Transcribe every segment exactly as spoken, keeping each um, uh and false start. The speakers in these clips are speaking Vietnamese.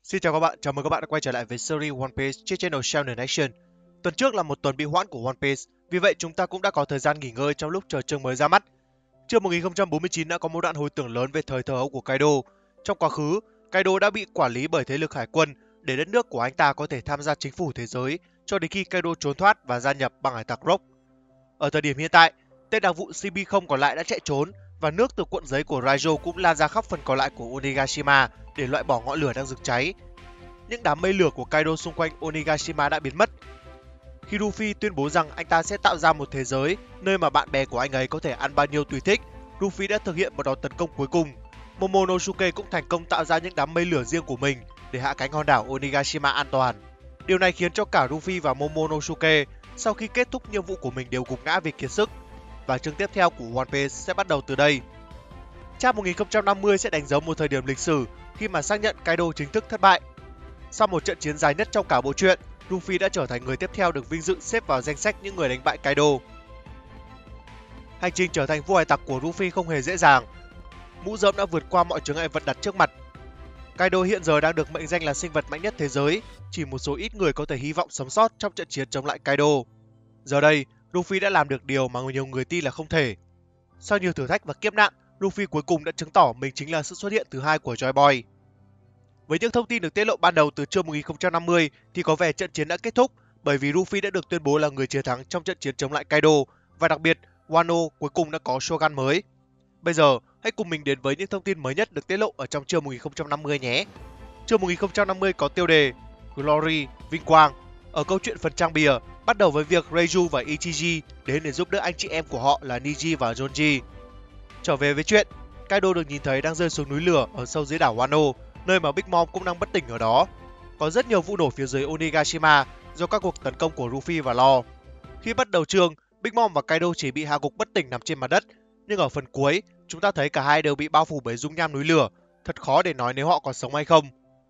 Xin chào các bạn, chào mừng các bạn đã quay trở lại với series One Piece trên channel Shonen Action. Tuần trước là một tuần bị hoãn của One Piece, vì vậy chúng ta cũng đã có thời gian nghỉ ngơi trong lúc chờ chương mới ra mắt. Chương một nghìn không trăm bốn mươi chín đã có một đoạn hồi tưởng lớn về thời thơ ấu của Kaido. Trong quá khứ, Kaido đã bị quản lý bởi thế lực hải quân để đất nước của anh ta có thể tham gia chính phủ thế giới cho đến khi Kaido trốn thoát và gia nhập băng hải tặc Rock. Ở thời điểm hiện tại, tên đặc vụ xê bê không còn lại đã chạy trốn và nước từ cuộn giấy của Raizo cũng lan ra khắp phần còn lại của Onigashima để loại bỏ ngọn lửa đang rực cháy. Những đám mây lửa của Kaido xung quanh Onigashima đã biến mất. Khi Luffy tuyên bố rằng anh ta sẽ tạo ra một thế giới nơi mà bạn bè của anh ấy có thể ăn bao nhiêu tùy thích, Luffy đã thực hiện một đòn tấn công cuối cùng. Momonosuke cũng thành công tạo ra những đám mây lửa riêng của mình để hạ cánh hòn đảo Onigashima an toàn. Điều này khiến cho cả Luffy và Momonosuke sau khi kết thúc nhiệm vụ của mình đều gục ngã vì kiệt sức. Và chương tiếp theo của One Piece sẽ bắt đầu từ đây. Chap một nghìn không trăm năm mươi sẽ đánh dấu một thời điểm lịch sử khi mà xác nhận Kaido chính thức thất bại. Sau một trận chiến dài nhất trong cả bộ truyện, Luffy đã trở thành người tiếp theo được vinh dự xếp vào danh sách những người đánh bại Kaido. Hành trình trở thành vua hải tặc của Luffy không hề dễ dàng. Mũ rơm đã vượt qua mọi chướng ngại vật đặt trước mặt. Kaido hiện giờ đang được mệnh danh là sinh vật mạnh nhất thế giới, chỉ một số ít người có thể hy vọng sống sót trong trận chiến chống lại Kaido. Giờ đây, Luffy đã làm được điều mà nhiều người tin là không thể. Sau nhiều thử thách và kiếp nạn, Luffy cuối cùng đã chứng tỏ mình chính là sự xuất hiện thứ hai của Joy Boy. Với những thông tin được tiết lộ ban đầu từ chương một nghìn không trăm năm mươi thì có vẻ trận chiến đã kết thúc bởi vì Luffy đã được tuyên bố là người chiến thắng trong trận chiến chống lại Kaido và đặc biệt Wano cuối cùng đã có Shogun mới. Bây giờ, hãy cùng mình đến với những thông tin mới nhất được tiết lộ ở trong chương một nghìn không trăm năm mươi nhé. Chương một nghìn không trăm năm mươi có tiêu đề Glory, Vinh Quang. Ở câu chuyện phần trang bìa, bắt đầu với việc Reiju và Ichiji đến để giúp đỡ anh chị em của họ là Niji và Jonji. Trở về với chuyện, Kaido được nhìn thấy đang rơi xuống núi lửa ở sâu dưới đảo Wano, nơi mà Big Mom cũng đang bất tỉnh ở đó. Có rất nhiều vụ nổ phía dưới Onigashima do các cuộc tấn công của Luffy và Law. Khi bắt đầu chương, Big Mom và Kaido chỉ bị hạ gục bất tỉnh nằm trên mặt đất, nhưng ở phần cuối, chúng ta thấy cả hai đều bị bao phủ bởi dung nham núi lửa, thật khó để nói nếu họ còn sống hay không.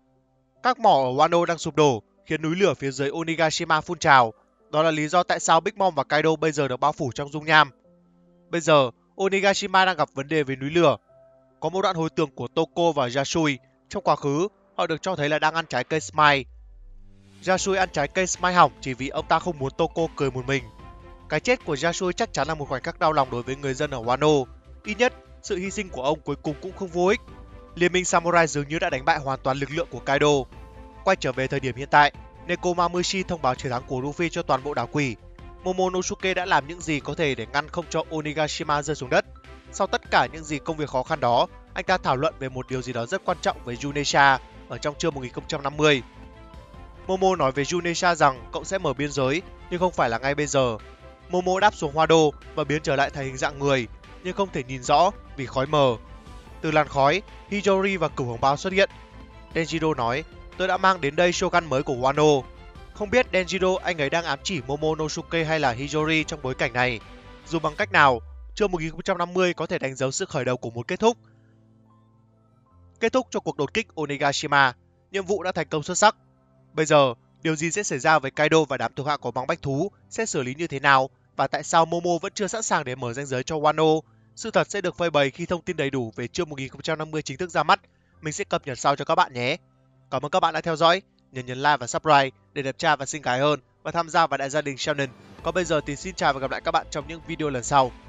Các mỏ ở Wano đang sụp đổ, khiến núi lửa phía dưới Onigashima phun trào. Đó là lý do tại sao Big Mom và Kaido bây giờ được bao phủ trong dung nham. Bây giờ, Onigashima đang gặp vấn đề với núi lửa. Có một đoạn hồi tưởng của Toko và Yasui. Trong quá khứ, họ được cho thấy là đang ăn trái cây Smile. Yasui ăn trái cây Smile hỏng chỉ vì ông ta không muốn Toko cười một mình. Cái chết của Yasui chắc chắn là một khoảnh khắc đau lòng đối với người dân ở Wano. Ít nhất, sự hy sinh của ông cuối cùng cũng không vô ích. Liên minh Samurai dường như đã đánh bại hoàn toàn lực lượng của Kaido. Quay trở về thời điểm hiện tại, Nekomamushi thông báo chiến thắng của Luffy cho toàn bộ đảo quỷ. Momonosuke đã làm những gì có thể để ngăn không cho Onigashima rơi xuống đất. Sau tất cả những gì công việc khó khăn đó, anh ta thảo luận về một điều gì đó rất quan trọng với Yunesha ở trong chương một nghìn không trăm năm mươi. Momo nói với Yunesha rằng cậu sẽ mở biên giới, nhưng không phải là ngay bây giờ. Momo đáp xuống hoa đô và biến trở lại thành hình dạng người, nhưng không thể nhìn rõ vì khói mờ. Từ làn khói, Hijori và Cửu Hồng Bao xuất hiện. Denjiro nói, tôi đã mang đến đây Shogun mới của Wano. Không biết Denjiro anh ấy đang ám chỉ Momonosuke hay là Hijori trong bối cảnh này. Dù bằng cách nào, chương một nghìn không trăm năm mươi có thể đánh dấu sự khởi đầu của một kết thúc. Kết thúc cho cuộc đột kích Onigashima, nhiệm vụ đã thành công xuất sắc. Bây giờ, điều gì sẽ xảy ra với Kaido và đám thuộc hạ của băng bách thú, sẽ xử lý như thế nào, và tại sao Momo vẫn chưa sẵn sàng để mở ranh giới cho Wano? Sự thật sẽ được phơi bày khi thông tin đầy đủ về chương một nghìn không trăm năm mươi chính thức ra mắt. Mình sẽ cập nhật sau cho các bạn nhé. Cảm ơn các bạn đã theo dõi, nhớ nhấn like và subscribe để đẹp trai và xinh gái hơn và tham gia vào đại gia đình Shonen. Còn bây giờ thì xin chào và gặp lại các bạn trong những video lần sau.